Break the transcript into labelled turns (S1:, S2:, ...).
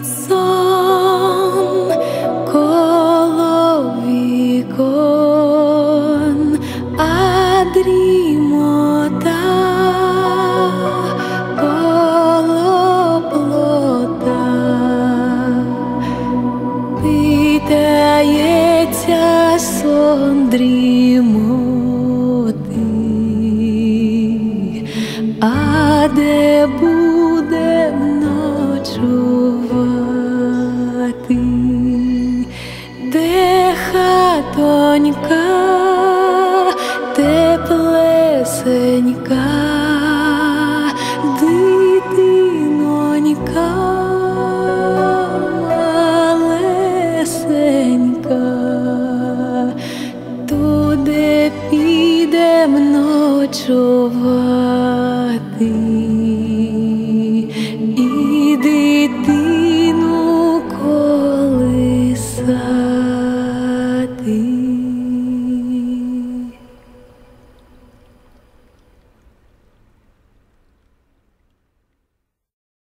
S1: спить сон коло вікон, а дрімота коло плота. Питається сон дрімоти, а де будем ночувати, де хатонька теплесенька, дитинонька малесенька, туди підем ночувати. Іди